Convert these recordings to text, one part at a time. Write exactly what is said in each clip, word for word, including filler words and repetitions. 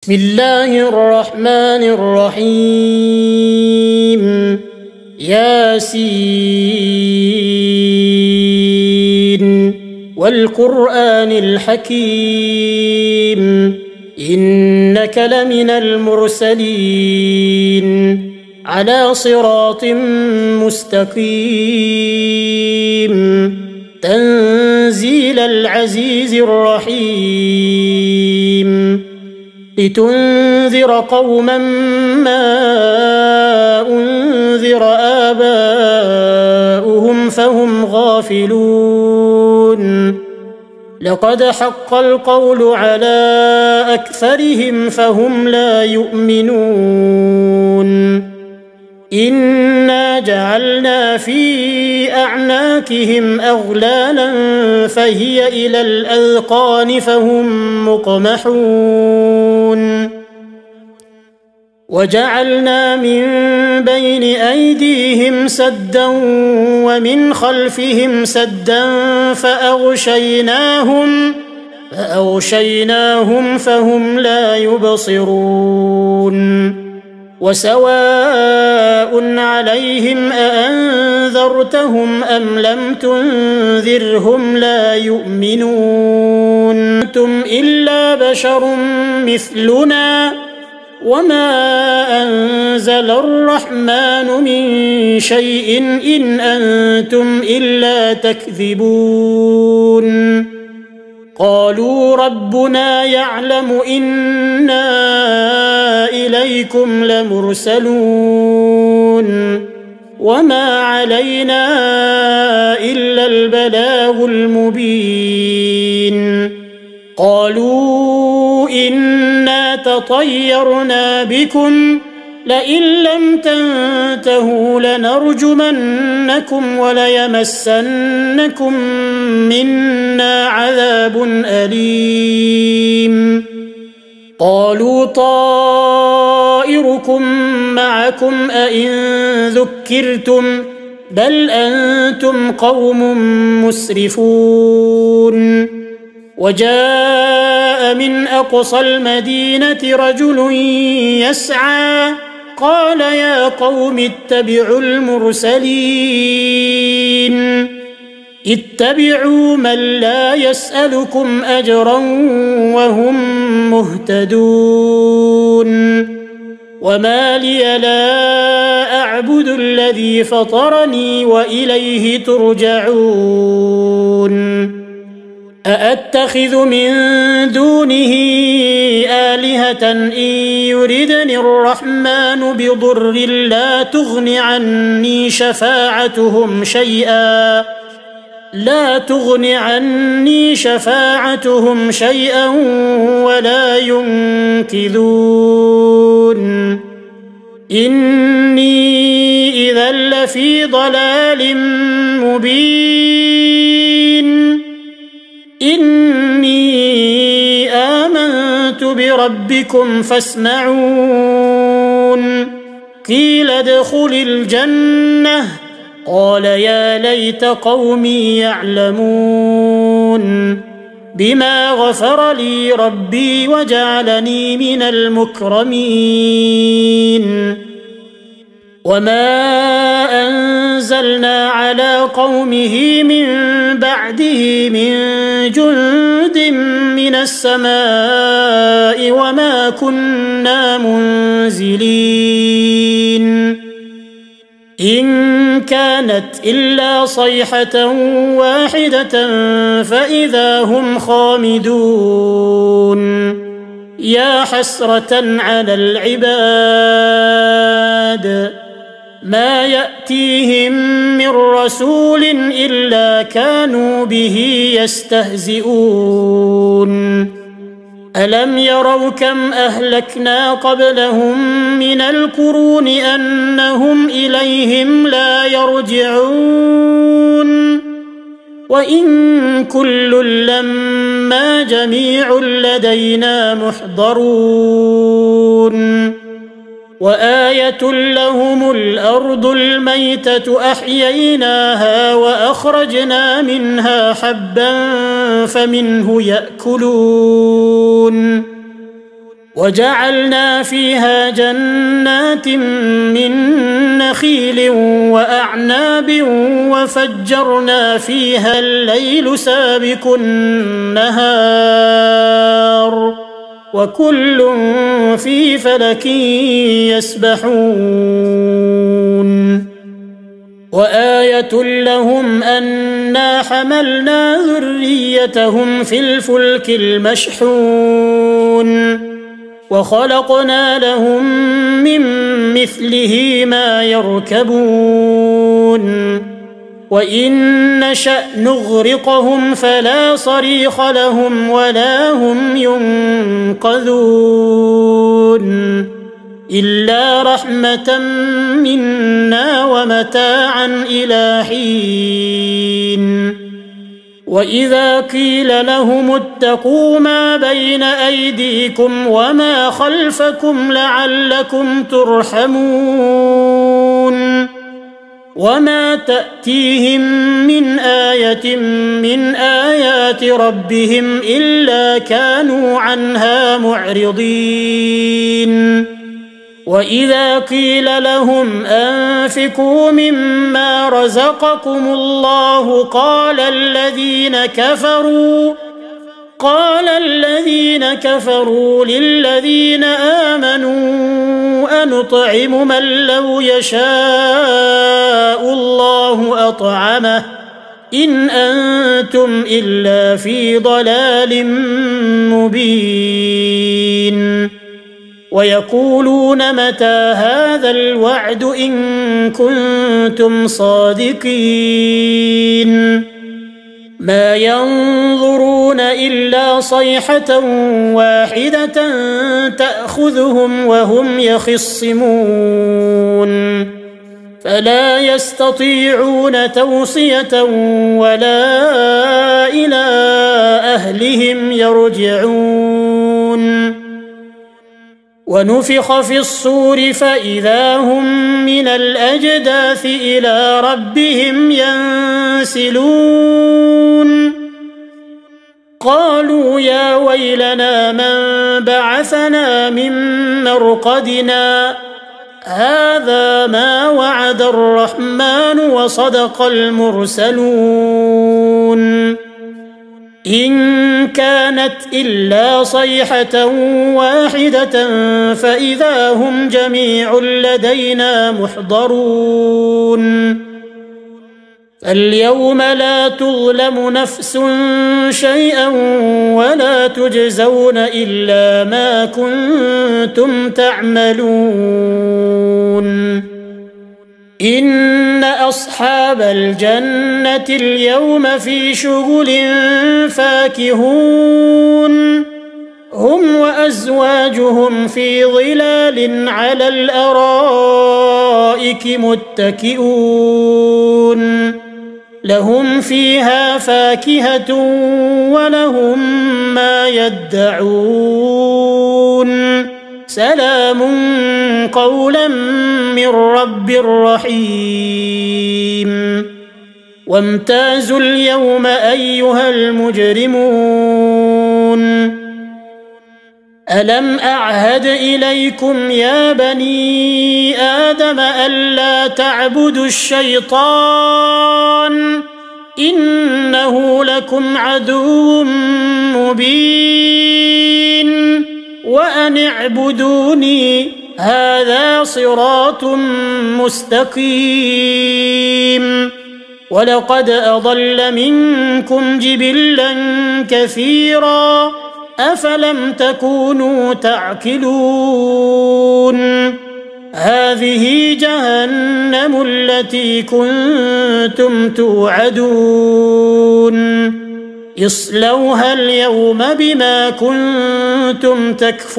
بسم الله الرحمن الرحيم ياسين والقرآن الحكيم إنك لمن المرسلين على صراط مستقيم تنزيل العزيز الرحيم لتنذر قوما ما أنذر آباؤهم فهم غافلون لقد حق القول على أكثرهم فهم لا يؤمنون إنا جعلنا في أعناقهم أغلالا فهي إلى الأذقان فهم مقمحون وجعلنا من بين أيديهم سدا ومن خلفهم سدا فأغشيناهم فأغشيناهم فهم لا يبصرون وسواء عليهم أأنذرتهم أم لم تنذرهم لا يؤمنون أنتم إلا بشر مثلنا وما أنزل الرحمن من شيء إن أنتم إلا تكذبون قالوا ربنا يعلم إنا إليكم لمرسلون وما علينا إلا البلاغ المبين قالوا إنا تطيرنا بكم لئن لم تنتهوا لنرجمنكم وليمسنكم منا عذاب أليم قالوا طائركم معكم أئن ذكرتم بل أنتم قوم مسرفون وجاء من أقصى المدينة رجل يسعى قال يا قوم اتبعوا المرسلين اتبعوا من لا يسألكم أجرا وهم مهتدون وما لي لا أعبد الذي فطرني وإليه ترجعون أأتخذ من دونه آلهة إن يردني الرحمن بضر لا تغن عني شفاعتهم شيئا لا تغن عني شفاعتهم شيئا ولا ينقذون إني إذا لفي ضلال مبين إني آمنت بربكم فاسمعون قيل ادخل الجنة قال يا ليت قومي يعلمون بما غفر لي ربي وجعلني من المكرمين وما أنزلنا على قومه من بعده من جند من السماء وما كنا منزلين إن كانت إلا صيحة واحدة فإذا هم خامدون يا حسرة على العباد ما يأتيهم من رسول إلا كانوا به يستهزئون ألم يروا كم أهلكنا قبلهم من القرون أنهم إليهم لا يرجعون وإن كل لما جميع لدينا محضرون وآية لهم الأرض الميتة أحييناها وأخرجنا منها حبا فمنه يأكلون وجعلنا فيها جنات من نخيل وأعناب وفجرنا فيها الليل سابق النهار وكل في فلك يسبحون وآية لهم أنا حملنا ذريتهم في الفلك المشحون وخلقنا لهم من مثله ما يركبون وإن نشأ نغرقهم فلا صريخ لهم ولا هم ينقذون إلا رحمة منا ومتاعا إلى حين وإذا قيل لهم اتقوا ما بين أيديكم وما خلفكم لعلكم ترحمون وما تأتيهم من آية من آيات ربهم إلا كانوا عنها معرضين وإذا قيل لهم أنفقوا مما رزقكم الله قال الذين كفروا قال الذين كفروا للذين آمنوا أنطعم من لو يشاء الله أطعمه إن أنتم إلا في ضلال مبين ويقولون متى هذا الوعد إن كنتم صادقين ما ينظرون إلا صيحة واحدة تأخذهم وهم يخصمون فلا يستطيعون توصية ولا إلى أهلهم يرجعون ونفخ في الصور فإذا هم من الأجداث إلى ربهم ينسلون قالوا يا ويلنا من بعثنا من مرقدنا هذا ما وعد الرحمن وصدق المرسلون إن كانت إلا صيحة واحدة فإذا هم جميع لدينا محضرون اليوم لا تظلم نفس شيئا ولا تجزون إلا ما كنتم تعملون إن أصحاب الجنة اليوم في شغل فاكهون هم وأزواجهم في ظلال على الأرائك متكئون لهم فيها فاكهة ولهم ما يدعون سلام قولا من رب رحيم وامتازوا اليوم أيها المجرمون ألم أعهد إليكم يا بني آدم ألا تعبدوا الشيطان إنه لكم عدو مبين وأن اعبدوني هذا صراط مستقيم ولقد أضل منكم جبلا كثيرا أفلم تكونوا تعقلون هذه جهنم التي كنتم توعدون اصلوها اليوم بما كنتم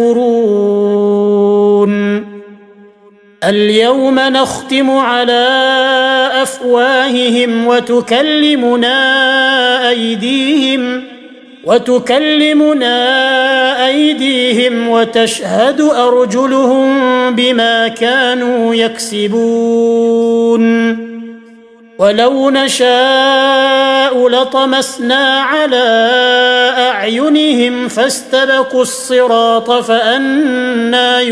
تكفرون اليوم نختم على أفواههم وتكلمنا أيديهم وتكلمنا أيديهم وتشهد أرجلهم بما كانوا يكسبون ولو نشاء لطمسنا على أعينهم فاستبقوا الصراط فأنى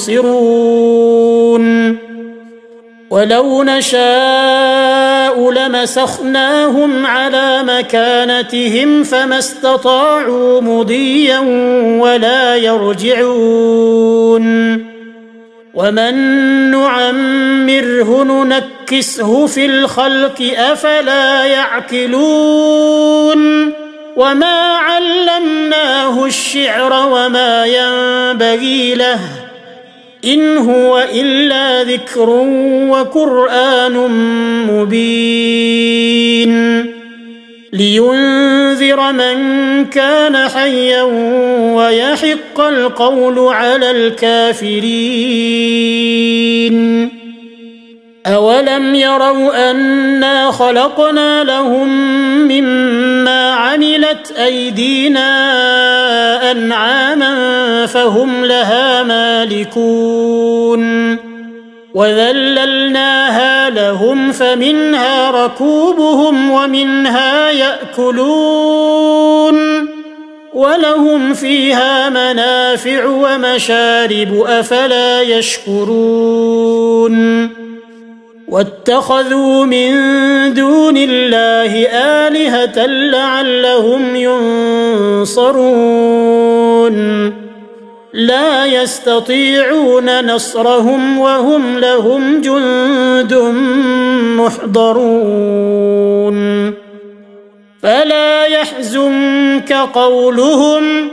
يبصرون ولو نشاء لمسخناهم على مكانتهم فما استطاعوا مضيا ولا يرجعون ومن نعمره ننكسه في الخلق أفلا يعقلون وما علمناه الشعر وما ينبغي له إن هو إلا ذكر وقرآن مبين لينذر من كان حيا ويحق القول على الكافرين أولم يروا أنا خلقنا لهم مما عملت أيدينا أنعاما فهم لها مالكون وذللناها لهم فمنها ركوبهم ومنها يأكلون ولهم فيها منافع ومشارب أفلا يشكرون واتخذوا من دون الله آلهة لعلهم ينصرون لا يستطيعون نصرهم وهم لهم جند محضرون فلا يحزنك قولهم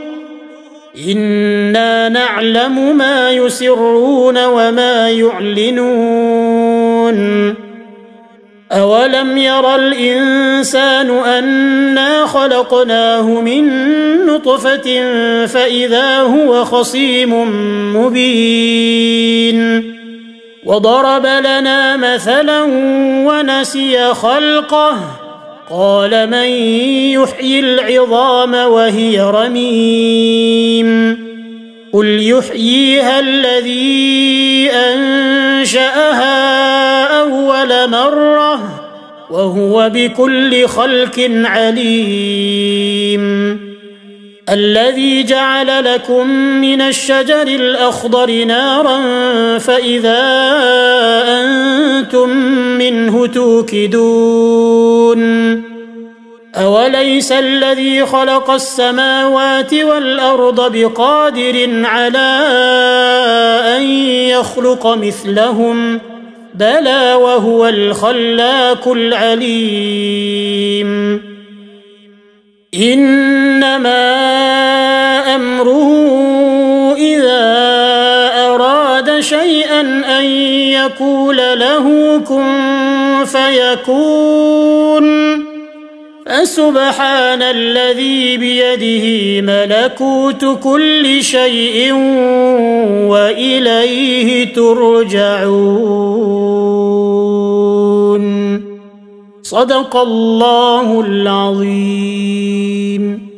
إنا نعلم ما يسرون وما يعلنون أولم ير الإنسان أنا خلقناه من نطفة فإذا هو خصيم مبين وضرب لنا مثلا ونسي خلقه قال من يحيي العظام وهي رميم قل يحييها الذي أنشأها أول مرة وهو بكل خلق عليم الذي جعل لكم من الشجر الأخضر نارا فإذا أنتم منه توقدون أوليس الذي خلق السماوات والأرض بقادر على أن يخلق مثلهم بلى وهو الخلاق العليم إنما أمره إذا أراد شيئا أن يقول له كن فيكون فسبحان الذي بيده ملكوت كل شيء وإليه ترجعون صدق الله العظيم.